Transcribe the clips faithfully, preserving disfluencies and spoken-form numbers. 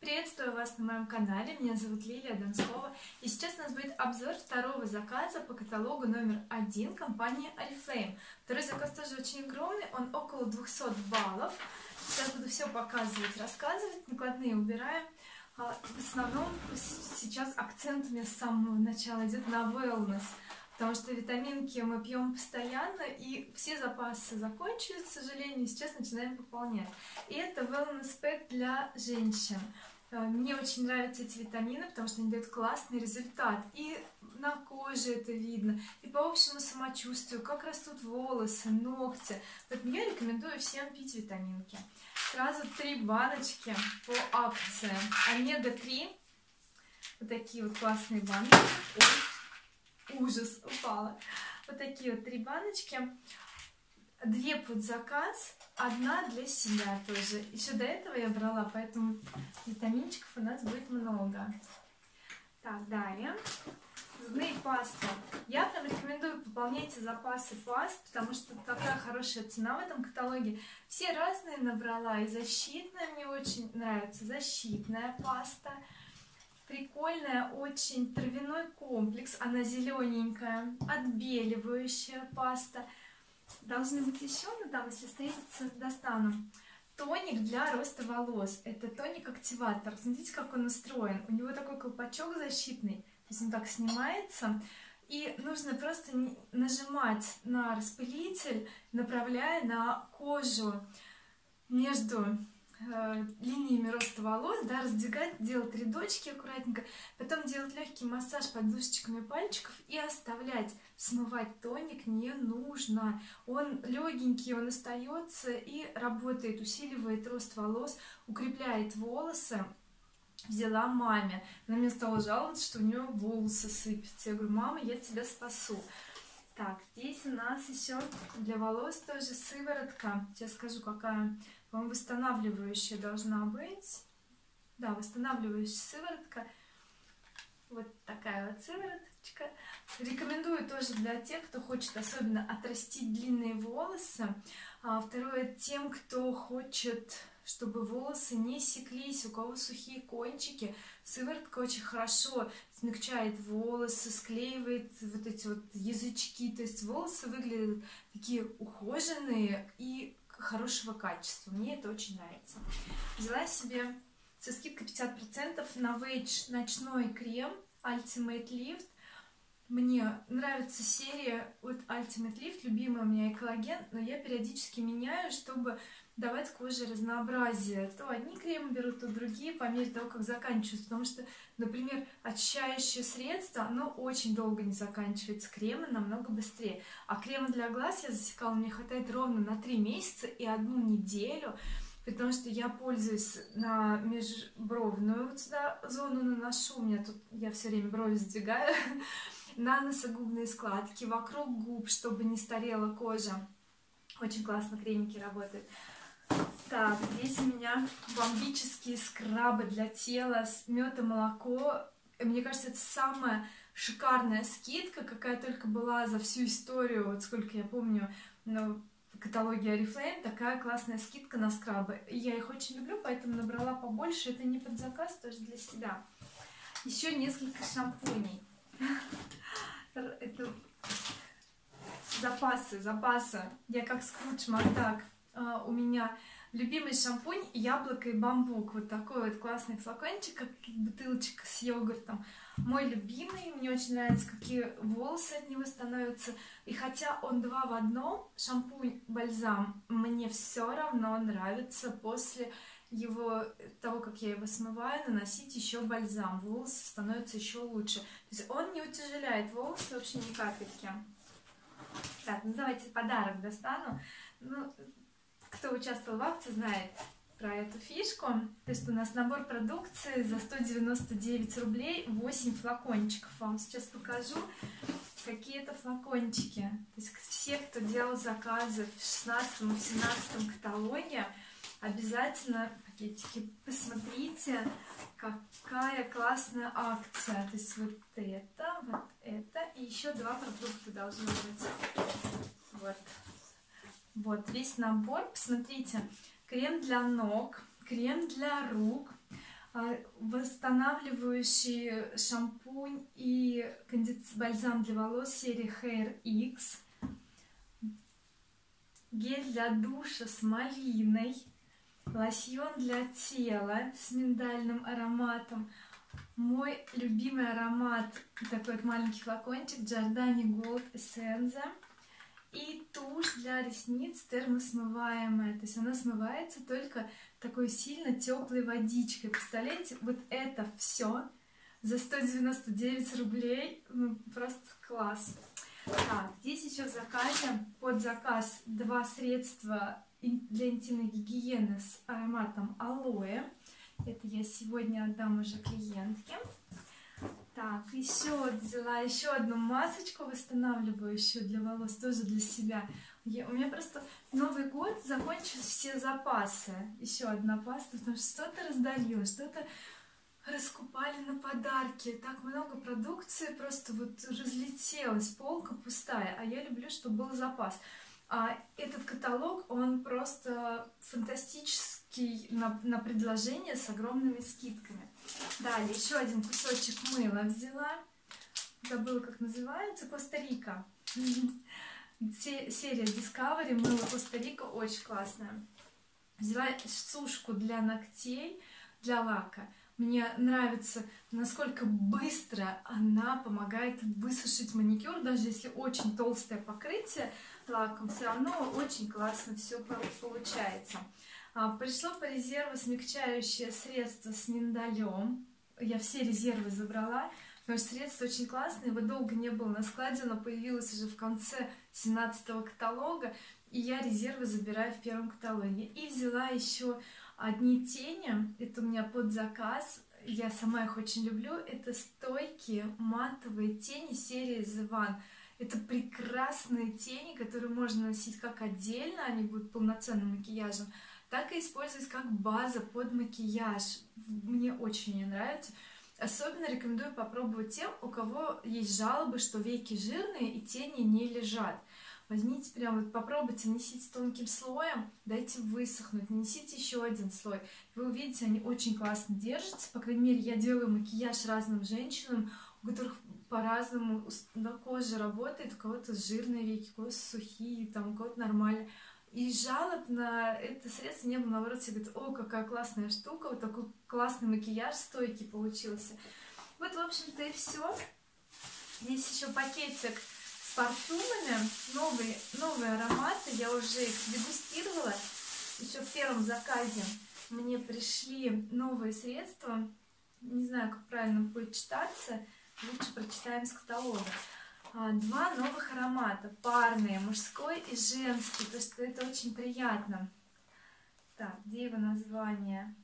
Приветствую вас на моем канале, меня зовут Лилия Донскова, и сейчас у нас будет обзор второго заказа по каталогу номер один компании Oriflame. Второй заказ тоже очень огромный, он около двухсот баллов. Сейчас буду все показывать, рассказывать, накладные убираем. В основном сейчас акцент у меня с самого начала идет на wellness, потому что витаминки мы пьем постоянно, и все запасы закончились, к сожалению, сейчас начинаем пополнять. И это wellness pack для женщин. Мне очень нравятся эти витамины, потому что они дают классный результат. И на коже это видно, и по общему самочувствию, как растут волосы, ногти. Поэтому я рекомендую всем пить витаминки. Сразу три баночки по акции. омега три. Вот такие вот классные баночки. Ой, ужас, упала. Вот такие вот три баночки. Две под заказ, одна для себя тоже. Еще до этого я брала, поэтому витаминчиков у нас будет много. Так, далее. Зубные пасты. Я прям рекомендую пополняйте запасы паст, потому что такая хорошая цена в этом каталоге. Все разные набрала, и защитная мне очень нравится. Защитная паста. Прикольная, очень травяной комплекс. Она зелененькая. Отбеливающая паста. Должны быть еще, но там, если встретится, достану. Тоник для роста волос. Это тоник-активатор. Смотрите, как он устроен. У него такой колпачок защитный. То есть он так снимается. И нужно просто нажимать на распылитель, направляя на кожу между э, линиями роста волос, да, раздвигать, делать рядочки аккуратненько, потом делать легкий массаж подушечками пальчиков и оставлять. Смывать тоник не нужно. Он легенький, он остается и работает, усиливает рост волос, укрепляет волосы. Взяла маме. Она мне стала жаловаться, что у нее волосы сыпятся. Я говорю: мама, я тебя спасу. Так, здесь у нас еще для волос тоже сыворотка. Сейчас скажу, какая. По-моему, восстанавливающая должна быть. Да, восстанавливающая сыворотка. Вот такая вот сывороточка. Рекомендую тоже для тех, кто хочет особенно отрастить длинные волосы. А второе, тем, кто хочет, чтобы волосы не секлись, у кого сухие кончики. Сыворотка очень хорошо смягчает волосы, склеивает вот эти вот язычки. То есть волосы выглядят такие ухоженные и хорошего качества. Мне это очень нравится. Взяла себе со скидкой пятьдесят процентов на Novage ночной крем Ultimate Lift. Мне нравится серия от Ultimate Lift, любимая у меня экологен, но я периодически меняю, чтобы давать коже разнообразие. То одни кремы беру, то другие, по мере того, как заканчиваются. Потому что, например, очищающее средство, оно очень долго не заканчивается, кремы намного быстрее. А крема для глаз я засекала, мне хватает ровно на три месяца и одну неделю. Потому что я пользуюсь на межбровную вот сюда зону, наношу, у меня тут, я все время брови сдвигаю, на носогубные складки, вокруг губ, чтобы не старела кожа. Очень классно кремики работают. Так, здесь у меня бомбические скрабы для тела с мед и молоко. Мне кажется, это самая шикарная скидка, какая только была за всю историю, вот сколько я помню, ну, в каталоге Oriflame такая классная скидка на скрабы. Я их очень люблю, поэтому набрала побольше. Это не под заказ, тоже для себя. Еще несколько шампуней. Это запасы, запасы. Я как Скрудж Макдак. У меня любимый шампунь яблоко и бамбук. Вот такой вот классный флакончик, как бутылочка с йогуртом. Мой любимый, мне очень нравится, какие волосы от него становятся. И хотя он два в одном, шампунь-бальзам, мне все равно нравится после его, того, как я его смываю, наносить еще бальзам. Волосы становятся еще лучше. То есть он не утяжеляет волосы вообще ни капельки. Так, ну давайте подарок достану. Ну, кто участвовал в акции, знает про эту фишку. То есть у нас набор продукции за сто девяносто девять рублей, восемь флакончиков. Вам сейчас покажу, какие это флакончики. То есть все, кто делал заказы в шестнадцатом и семнадцатом каталоге, обязательно пакетики посмотрите, какая классная акция. То есть вот это, вот это и еще два продукта должны быть. Вот. Вот весь набор. Посмотрите, крем для ног, крем для рук, восстанавливающий шампунь и кондиц... бальзам для волос серии Hair X, гель для душа с малиной, лосьон для тела с миндальным ароматом, мой любимый аромат, такой вот маленький флакончик Giordani Gold Essenza, и тушь для ресниц термосмываемая, то есть она смывается только такой сильно теплой водичкой. Представляете, вот это все за сто девяносто девять рублей, ну, просто класс. Так, здесь еще в заказе, под заказ, два средства для интимной гигиены с ароматом алоэ. Это я сегодня отдам уже клиентке. Так, еще взяла еще одну масочку восстанавливающую для волос, тоже для себя. Я, у меня просто Новый год, закончились все запасы. Еще одна паста, потому что что-то раздавила, что-то раскупали на подарки. Так много продукции, просто вот разлетелась, полка пустая. А я люблю, чтобы был запас. А этот каталог, он просто фантастический на, на предложение с огромными скидками. Далее еще один кусочек мыла взяла. Забыла, как называется. Коста-Рика. Серия Discovery, мыло Коста-Рика, очень классная. Взяла сушку для ногтей, для лака. Мне нравится, насколько быстро она помогает высушить маникюр, даже если очень толстое покрытие лаком, все равно очень классно все получается. Пришло по резерву смягчающее средство с миндалем. Я все резервы забрала, потому что средство очень классное, его долго не было на складе, оно появилось уже в конце семнадцатого каталога, и я резервы забираю в первом каталоге. И взяла еще одни тени, это у меня под заказ, я сама их очень люблю, это стойкие матовые тени серии The One. Это прекрасные тени, которые можно носить как отдельно, они будут полноценным макияжем, так и использовать как база под макияж. Мне очень не нравится. Особенно рекомендую попробовать тем, у кого есть жалобы, что веки жирные и тени не лежат. Возьмите прям, вот попробуйте, нанесите тонким слоем, дайте высохнуть, нанесите еще один слой. Вы увидите, они очень классно держатся. По крайней мере, я делаю макияж разным женщинам, у которых по-разному на коже работает, у кого-то жирные веки, у кого-то сухие, там, у кого-то нормально. И жалоб на это средство не было, наоборот, все говорят: о, какая классная штука, вот такой классный макияж стойкий получился. Вот, в общем-то, и все. Здесь еще пакетик с парфюмами, новые, новые ароматы, я уже их дегустировала. Еще в первом заказе мне пришли новые средства, не знаю, как правильно будет читаться, лучше прочитаем с каталога. Два новых аромата, парные, мужской и женский, потому что это очень приятно. Так, где его название?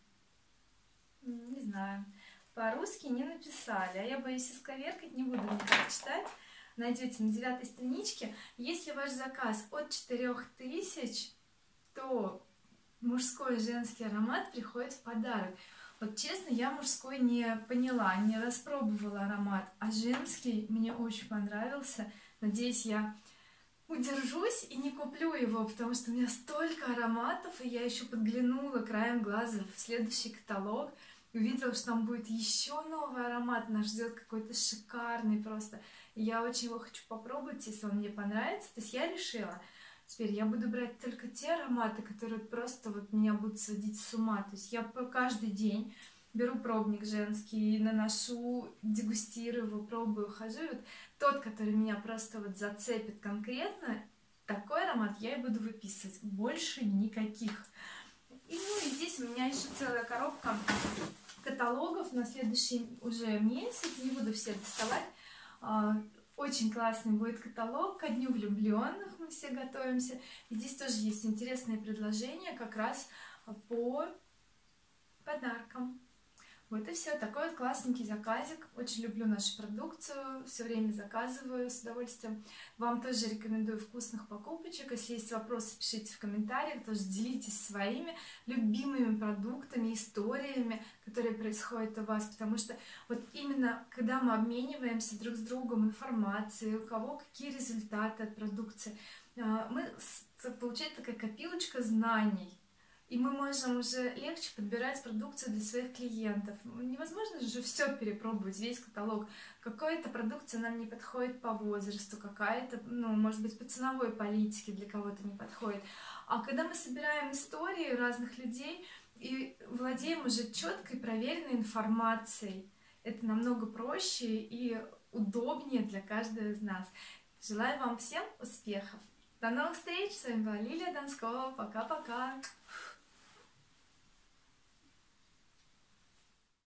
Не знаю. По-русски не написали, а я боюсь исковеркать, не буду никак читать. Найдете на девятой страничке. Если ваш заказ от четырёх тысяч, то мужской и женский аромат приходит в подарок. Вот честно, я мужской не поняла, не распробовала аромат, а женский мне очень понравился. Надеюсь, я удержусь и не куплю его, потому что у меня столько ароматов, и я еще подглянула краем глаза в следующий каталог, увидела, что там будет еще новый аромат, нас ждет какой-то шикарный просто. И я очень его хочу попробовать, если он мне понравится. То есть я решила, теперь я буду брать только те ароматы, которые просто вот меня будут сводить с ума. То есть я каждый день беру пробник женский, наношу, дегустирую его, пробую, хожу. И вот тот, который меня просто вот зацепит конкретно, такой аромат я и буду выписывать. Больше никаких. И, ну, и здесь у меня еще целая коробка каталогов на следующий уже месяц. Не буду все доставать. Очень классный будет каталог ко Дню влюбленных, мы все готовимся. И здесь тоже есть интересные предложения как раз по подаркам. Вот и все. Такой вот классненький заказик. Очень люблю нашу продукцию, все время заказываю с удовольствием. Вам тоже рекомендую вкусных покупочек. Если есть вопросы, пишите в комментариях, тоже делитесь своими любимыми продуктами, историями, которые происходят у вас. Потому что вот именно когда мы обмениваемся друг с другом информацией, у кого какие результаты от продукции, мы, получается такая копилочка знаний. и мы можем уже легче подбирать продукцию для своих клиентов. Невозможно же все перепробовать, весь каталог. Какая-то продукция нам не подходит по возрасту, какая-то, ну, может быть, по ценовой политике для кого-то не подходит. А когда мы собираем истории разных людей и владеем уже четкой, проверенной информацией, это намного проще и удобнее для каждого из нас. Желаю вам всем успехов! До новых встреч! С вами была Лилия Донскова. Пока-пока!